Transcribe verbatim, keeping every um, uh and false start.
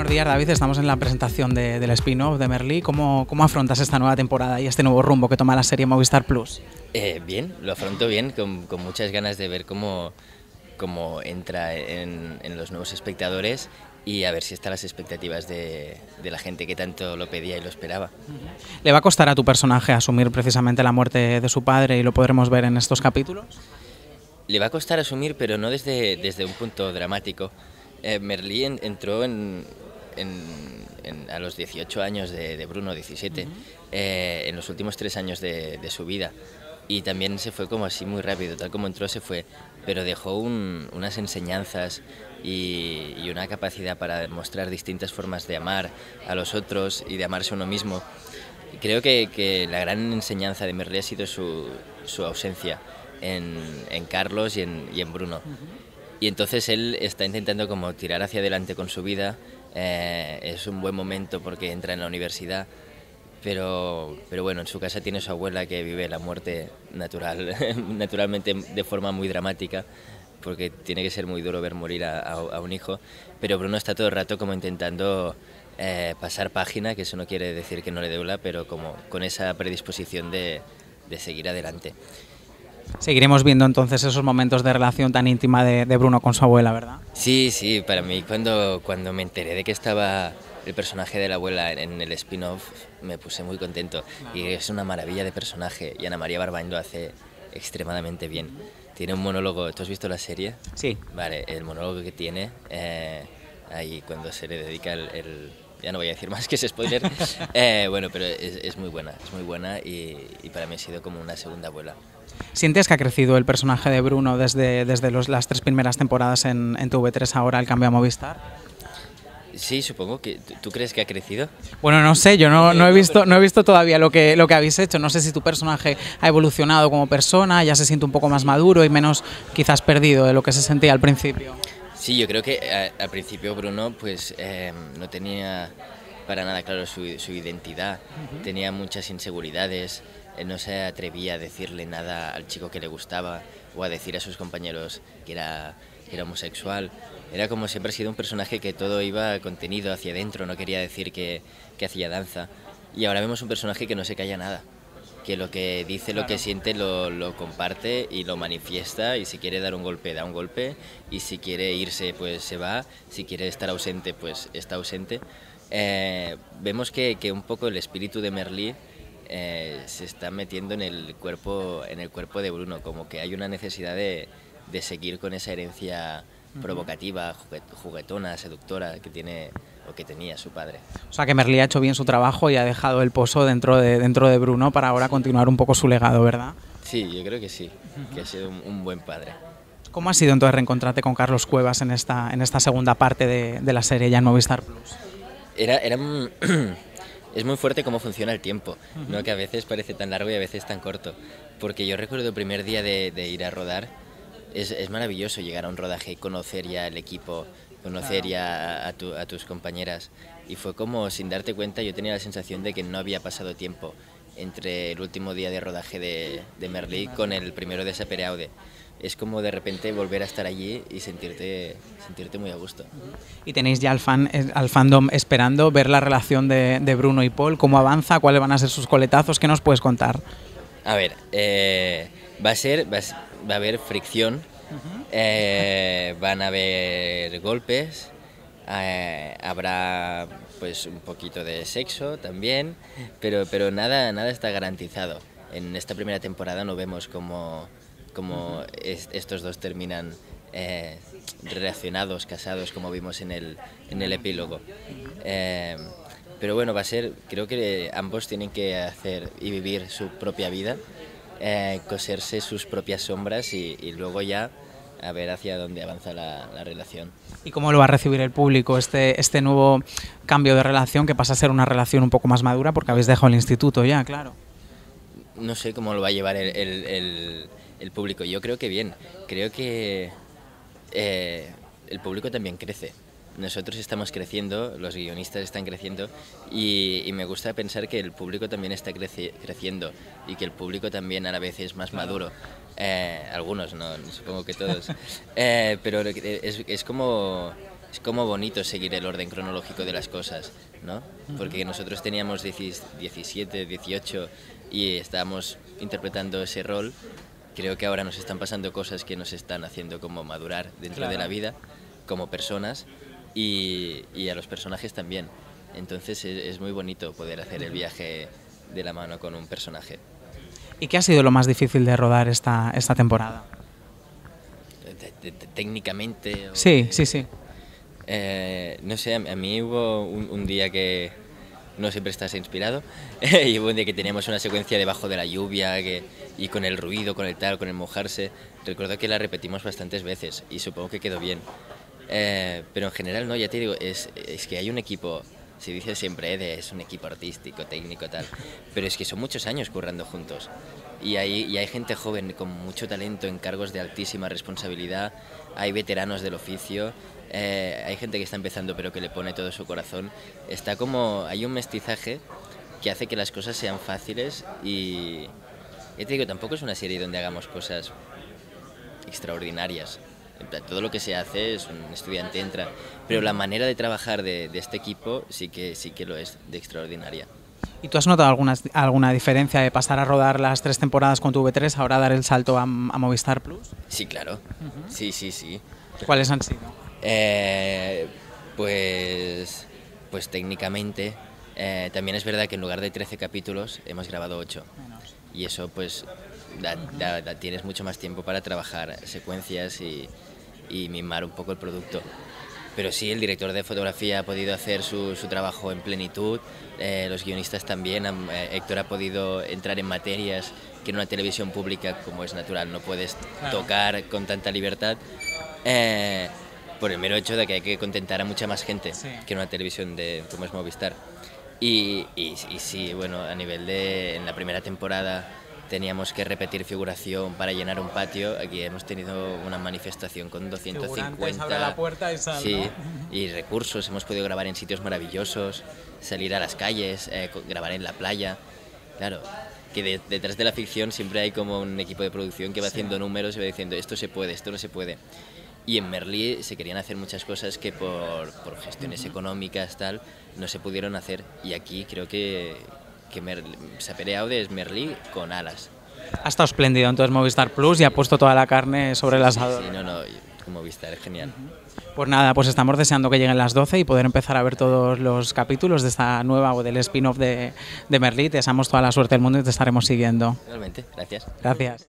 Buenos días, David. Estamos en la presentación de, del spin-off de Merlí. ¿Cómo, ¿Cómo afrontas esta nueva temporada y este nuevo rumbo que toma la serie Movistar Plus? Eh, bien, lo afronto bien, con, con muchas ganas de ver cómo, cómo entra en, en los nuevos espectadores y a ver si están las expectativas de, de la gente que tanto lo pedía y lo esperaba. ¿Le va a costar a tu personaje asumir precisamente la muerte de su padre y lo podremos ver en estos capítulos? Le va a costar asumir, pero no desde, desde un punto dramático. Eh, Merlí en, entró en, en, en, a los dieciocho años de, de Bruno, diecisiete, uh-huh. eh, en los últimos tres años de, de su vida. Y también se fue como así muy rápido, tal como entró se fue, pero dejó un, unas enseñanzas y, y una capacidad para demostrar distintas formas de amar a los otros y de amarse a uno mismo. Creo que, que la gran enseñanza de Merlí ha sido su, su ausencia en, en Carlos y en, y en Bruno. Uh-huh. Y entonces él está intentando como tirar hacia adelante con su vida. Eh, es un buen momento porque entra en la universidad. Pero, pero bueno, en su casa tiene su abuela que vive la muerte natural, naturalmente de forma muy dramática, porque tiene que ser muy duro ver morir a, a, a un hijo. Pero Bruno está todo el rato como intentando eh, pasar página, que eso no quiere decir que no le duela, pero como con esa predisposición de, de seguir adelante. Seguiremos viendo entonces esos momentos de relación tan íntima de, de Bruno con su abuela, ¿verdad? Sí, sí, para mí cuando, cuando me enteré de que estaba el personaje de la abuela en el spin-off me puse muy contento. Claro. Y es una maravilla de personaje y Ana María Barbany lo hace extremadamente bien. Tiene un monólogo, ¿tú has visto la serie? Sí. Vale, el monólogo que tiene, eh, ahí cuando se le dedica el... el ya no voy a decir más que ese spoiler, eh, bueno, pero es, es muy buena, es muy buena y, y para mí ha sido como una segunda abuela. ¿Sientes que ha crecido el personaje de Bruno desde, desde los, las tres primeras temporadas en, en T V tres ahora el cambio a Movistar? Sí, supongo que... ¿Tú crees que ha crecido? Bueno, no sé, yo no, no, he, visto, no he visto todavía lo que, lo que habéis hecho. No sé si tu personaje ha evolucionado como persona, ya se siente un poco más maduro y menos quizás perdido de lo que se sentía al principio. Sí, yo creo que a, al principio Bruno pues eh, no tenía para nada claro su, su identidad, uh-huh. Tenía muchas inseguridades, eh, no se atrevía a decirle nada al chico que le gustaba o a decir a sus compañeros que era, que era homosexual. Era como siempre ha sido un personaje que todo iba contenido hacia adentro, no quería decir que, que hacía danza. Y ahora vemos un personaje que no se calla nada, que lo que dice, lo que siente lo, lo comparte y lo manifiesta, y si quiere dar un golpe, da un golpe, y si quiere irse, pues se va, si quiere estar ausente, pues está ausente. Eh, vemos que, que un poco el espíritu de Merlí eh, se está metiendo en el cuerpo, en el cuerpo de Bruno, como que hay una necesidad de, de seguir con esa herencia provocativa, juguetona, seductora que tiene o que tenía su padre. O sea que Merlí ha hecho bien su trabajo y ha dejado el pozo dentro de, dentro de Bruno para ahora continuar un poco su legado, ¿verdad? Sí, yo creo que sí, uh-huh. Que ha sido un, un buen padre. ¿Cómo ha sido entonces reencontrarte con Carlos Cuevas en esta, en esta segunda parte de, de la serie ya en Movistar Plus? Era, era es muy fuerte cómo funciona el tiempo, uh-huh. ¿No? Que a veces parece tan largo y a veces tan corto. Porque yo recuerdo el primer día de, de ir a rodar, es, es maravilloso llegar a un rodaje y conocer ya el equipo, conocer ya a, tu, a tus compañeras. Y fue como, sin darte cuenta, yo tenía la sensación de que no había pasado tiempo entre el último día de rodaje de, de Merlí con el primero de Sapere Aude. Es como de repente volver a estar allí y sentirte, sentirte muy a gusto. Y tenéis ya al, fan, al fandom esperando ver la relación de, de Bruno y Paul, cómo avanza, cuáles van a ser sus coletazos, ¿qué nos puedes contar? A ver, eh, va a ser, va a, va a haber fricción, uh-huh. eh, van a haber golpes, eh, habrá pues un poquito de sexo también, pero, pero nada, nada está garantizado. En esta primera temporada no vemos cómo, cómo es, estos dos terminan eh, relacionados, casados, como vimos en el, en el epílogo. Eh, Pero bueno, va a ser, creo que ambos tienen que hacer y vivir su propia vida, eh, coserse sus propias sombras y, y luego ya a ver hacia dónde avanza la, la relación. ¿Y cómo lo va a recibir el público este, este nuevo cambio de relación que pasa a ser una relación un poco más madura porque habéis dejado el instituto ya, claro? No sé cómo lo va a llevar el, el, el, el público, yo creo que bien, creo que eh, el público también crece. Nosotros estamos creciendo, los guionistas están creciendo y, y me gusta pensar que el público también está creci creciendo y que el público también a la vez es más maduro. Eh, algunos, no, supongo que todos. Eh, pero es, es como es como bonito seguir el orden cronológico de las cosas, ¿no? Porque nosotros teníamos diecisiete, dieciocho y estábamos interpretando ese rol. Creo que ahora nos están pasando cosas que nos están haciendo como madurar dentro claro. de la vida como personas y, y a los personajes también. Entonces es, es muy bonito poder hacer el viaje de la mano con un personaje. ¿Y qué ha sido lo más difícil de rodar esta, esta temporada? De, de, de, técnicamente. Sí, de, sí, sí. Eh, no sé, a mí hubo un, un día que no siempre estás inspirado y hubo un día que teníamos una secuencia debajo de la lluvia que, y con el ruido, con el tal, con el mojarse. Recuerdo que la repetimos bastantes veces y supongo que quedó bien. Eh, pero en general, no, ya te digo, es, es que hay un equipo, se dice siempre, eh, es un equipo artístico, técnico, tal, pero es que son muchos años currando juntos. Y hay, y hay gente joven con mucho talento en cargos de altísima responsabilidad, hay veteranos del oficio, eh, hay gente que está empezando pero que le pone todo su corazón. Está como, hay un mestizaje que hace que las cosas sean fáciles y, ya te digo, tampoco es una serie donde hagamos cosas extraordinarias. En plan, todo lo que se hace es un estudiante entra, pero la manera de trabajar de, de este equipo sí que, sí que lo es de extraordinaria. ¿Y tú has notado alguna, alguna diferencia de pasar a rodar las tres temporadas con tu V tres, ahora dar el salto a, a Movistar Plus? Sí, claro. Uh-huh. Sí, sí, sí. ¿Cuáles han sido? Eh, pues, pues técnicamente, eh, también es verdad que en lugar de trece capítulos hemos grabado ocho. Menos. Y eso pues da, da, da, tienes mucho más tiempo para trabajar secuencias y, y mimar un poco el producto. Pero sí, el director de fotografía ha podido hacer su, su trabajo en plenitud, eh, los guionistas también, han, eh, Héctor ha podido entrar en materias que en una televisión pública, como es natural, no puedes claro. tocar con tanta libertad, eh, por el mero hecho de que hay que contentar a mucha más gente sí. que en una televisión de, como es Movistar. Y, y, y sí, bueno, a nivel de, en la primera temporada teníamos que repetir figuración para llenar un patio. Aquí hemos tenido una manifestación con doscientos cincuenta abre la puerta y sal, sí, ¿no? Y recursos. Hemos podido grabar en sitios maravillosos, salir a las calles, eh, grabar en la playa. Claro, que de, detrás de la ficción siempre hay como un equipo de producción que va sí. haciendo números y va diciendo esto se puede, esto no se puede. Y en Merlí se querían hacer muchas cosas que por, por gestiones uh-huh. económicas tal no se pudieron hacer. Y aquí creo que que Mer Sapere Aude es Merlí con alas. Ha estado espléndido entonces Movistar Plus y ha puesto toda la carne sobre el asador. Sí, no, no, Movistar es genial. Uh-huh. Pues nada, pues estamos deseando que lleguen las doce y poder empezar a ver todos los capítulos de esta nueva o del spin-off de, de Merlí. Te deseamos toda la suerte del mundo y te estaremos siguiendo. Realmente, gracias. Gracias.